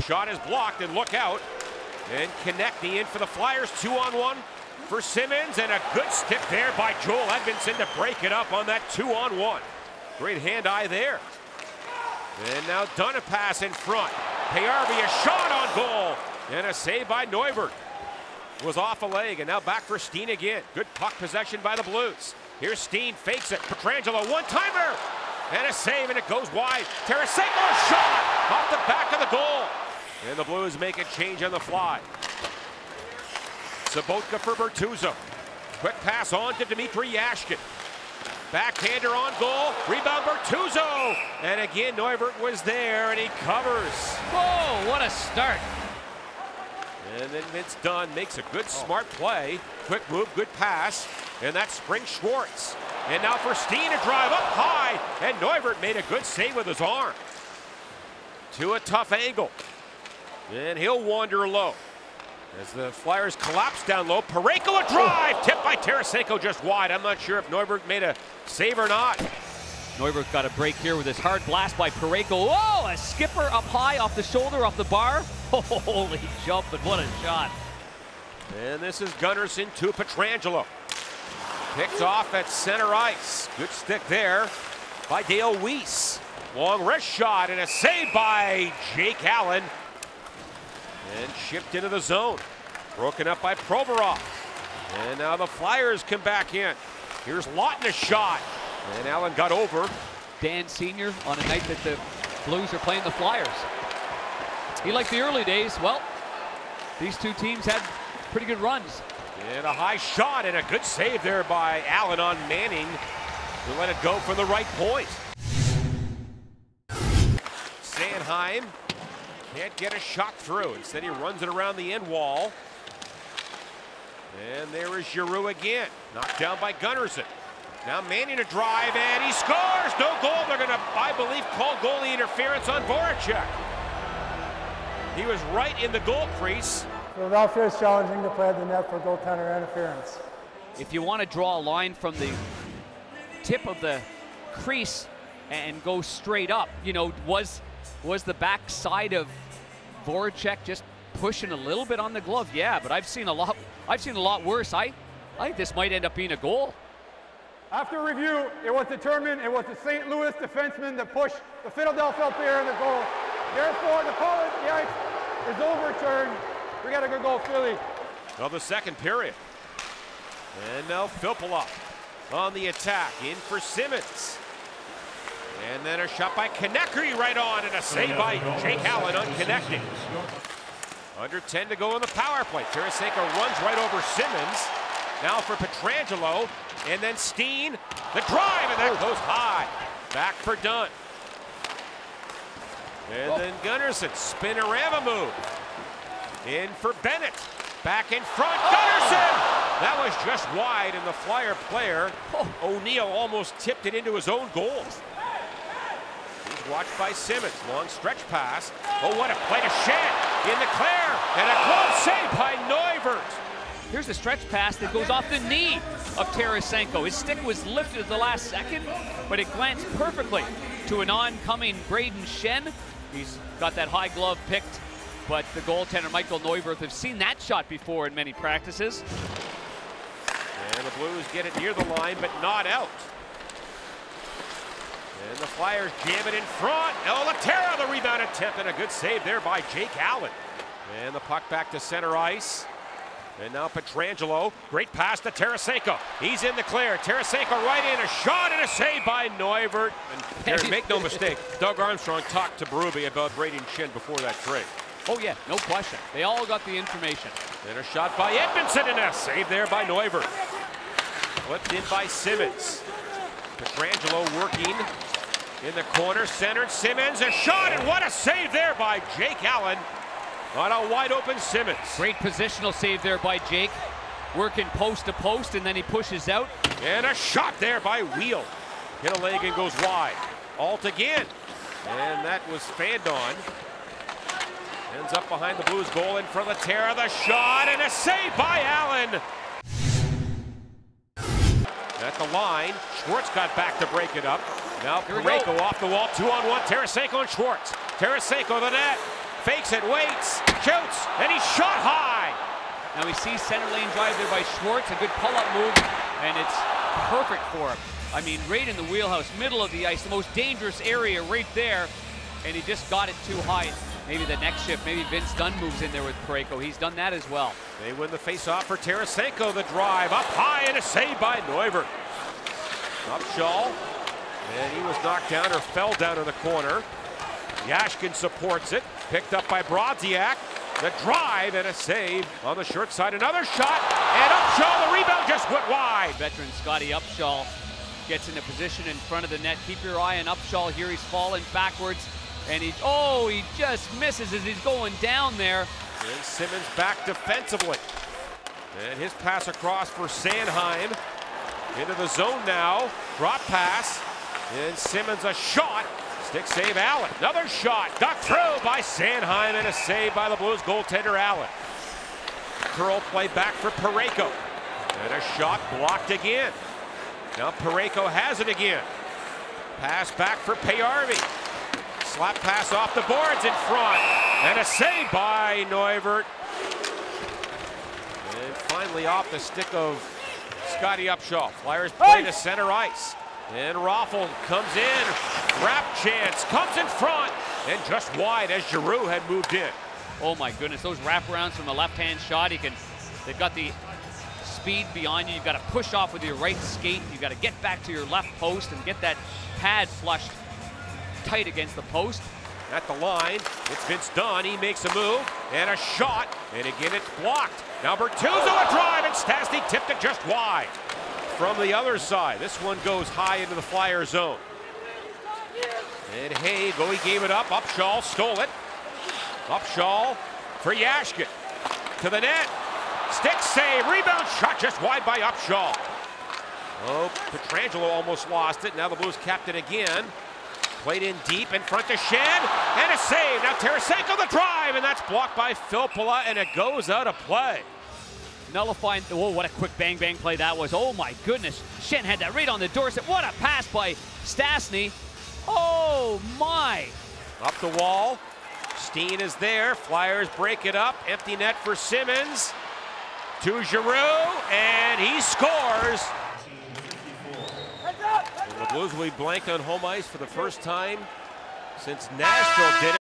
shot is blocked, and look out. And Konecny in for the Flyers, 2-on-1 for Simmonds, and a good stick there by Joel Edmondson to break it up on that 2-on-1. Great hand-eye there. And now Dunn a pass in front. Payarvi a shot on goal, and a save by Neuvert. Was off a leg, and now back for Steen again. Good puck possession by the Blues. Here's Steen, fakes it. Pietrangelo, one-timer, and a save, and it goes wide. Tarasenko, a shot off the back of the goal. And the Blues make a change on the fly. Sobotka for Bertuzzo. Quick pass on to Dmitry Yashkin. Backhander on goal. Rebound Bertuzzo. And again, Neuvert was there, and he covers. Whoa, what a start. And then Vince Dunn makes a good, smart play. Quick move, good pass. And that springs Schwartz. And now for Steen to drive up high. And Neuvert made a good save with his arm. To a tough angle. And he'll wander low. As the Flyers collapse down low, Parayko a drive, tipped by Tarasenko just wide. I'm not sure if Neuvert made a save or not. Neuvert got a break here with his hard blast by Parayko. Oh, a skipper up high off the shoulder, off the bar. Holy jump, but what a shot. And this is Gunnarsson to Pietrangelo. Picked off at center ice. Good stick there by Dale Weiss. Long wrist shot and a save by Jake Allen. And shipped into the zone. Broken up by Provorov. And now the Flyers come back in. Here's Lawton a shot. And Allen got over. Dan Sr. on a night that the Blues are playing the Flyers. He liked the early days. Well, these two teams had pretty good runs. And a high shot and a good save there by Allen on Manning to let it go from the right point. Sanheim can't get a shot through. Instead, he runs it around the end wall. And there is Giroux again. Knocked down by Gunnarsson. Now Manning to drive, and he scores! No goal. They're going to, I believe, call goalie interference on Voracek. He was right in the goal crease. Philadelphia is challenging to play at the net for goaltender interference. If you want to draw a line from the tip of the crease and go straight up, you know, was the back side of Voracek just pushing a little bit on the glove? Yeah, but I've seen a lot worse. I think this might end up being a goal. After review, it was determined it was the St. Louis defenseman that pushed the Philadelphia player in the goal. Therefore, the call at the ice is overturned. We got a good goal, Philly. Well, the second period. And now Filppula on the attack, in for Simmonds. And then a shot by Konecny right on, and a save by Jake Allen on Konecny. Under 10 to go in the power play. Tarasenko runs right over Simmonds. Now for Pietrangelo, and then Steen, the drive, and that goes high. Back for Dunn. And then Gunnarsson, spinorama move. In for Bennett. Back in front, Gunnarsson! That was just wide, and the Flyer player, O'Neill, almost tipped it into his own goal. He's watched by Simmonds. Long stretch pass. Oh, what a play to Shen in the clear, and a glove save by Neuvert. Here's a stretch pass that goes off the knee of Tarasenko. His stick was lifted at the last second, but it glanced perfectly to an oncoming Braden Shen. He's got that high glove picked, but the goaltender Michael Neuwirth have seen that shot before in many practices. And the Blues get it near the line, but not out. And the Flyers jam it in front. El Laterra, the rebound attempt, and a good save there by Jake Allen. And the puck back to center ice. And now Pietrangelo, great pass to Tarasenko. He's in the clear. Tarasenko right in, a shot and a save by Neuvert. And make no mistake, Doug Armstrong talked to Berube about Braden Shen before that trade. Oh yeah, no question. They all got the information. And a shot by Edmondson, and a save there by Neuvert. Flipped in by Simmonds. Pietrangelo working in the corner, centered Simmonds, a shot, and what a save there by Jake Allen. On a wide open Simmonds. Great positional save there by Jake. Working post to post, and then he pushes out. And a shot there by Wheel. Hit a leg and goes wide. Alt again. And that was fanned on. Ends up behind the Blues goal in for Laterra. The shot and a save by Allen. At the line, Schwartz got back to break it up. Now Parayko off the wall, 2-on-1. Tarasenko and Schwartz. Tarasenko the net. fakes it, waits, shoots, and he's shot high. Now we see center lane drive there by Schwartz, a good pull-up move, and it's perfect for him. I mean, right in the wheelhouse, middle of the ice, the most dangerous area right there, and he just got it too high. Maybe the next shift, maybe Vince Dunn moves in there with Parayko. He's done that as well. They win the face-off for Tarasenko. The drive up high and a save by Neuvirth. Upshall, and he was knocked down or fell down in the corner. Yashkin supports it, picked up by Brodziak. The drive and a save on the short side. Another shot, and Upshall, the rebound just went wide. Veteran Scotty Upshall gets in a position in front of the net. Keep your eye on Upshall here. He's falling backwards, and he just misses as he's going down there. And Simmons back defensively. And his pass across for Sanheim. Into the zone now. Drop pass. And Simmons a shot. Stick save Allen. Another shot. Ducked through by Sanheim and a save by the Blues goaltender Allen. Curl play back for Parayko. And a shot blocked again. Now Parayko has it again. Pass back for Payarvi. Slap pass off the boards in front. And a save by Neuvirth. And finally off the stick of Scotty Upshall. Flyers play to center ice. And Raffl comes in. Wrap chance. Comes in front. And just wide as Giroux had moved in. Oh my goodness, those wraparounds from the left-hand shot. They've got the speed behind you. You've got to push off with your right skate. You've got to get back to your left post and get that pad flushed tight against the post. At the line, it's Vince Dunn. He makes a move and a shot, and again it's blocked. Now Bertuzzo a drive, and Stastny tipped it just wide. From the other side, this one goes high into the Flyer zone. And Haig, he gave it up. Upshall stole it. Upshall for Yashkin. To the net. Stick save, rebound shot just wide by Upshall. Oh, Pietrangelo almost lost it. Now the Blues kept it again. Played in deep in front to Schenn, and a save. Now Tarasenko the drive, and that's blocked by Filppula, and it goes out of play. Nullifying, oh, what a quick bang-bang play that was. Oh my goodness, Schenn had that right on the doorstep. What a pass by Stastny. Oh my. Up the wall, Steen is there. Flyers break it up, empty net for Simmons. To Giroux, and he scores. And the Blues will be blanked on home ice for the first time since Nashville did it.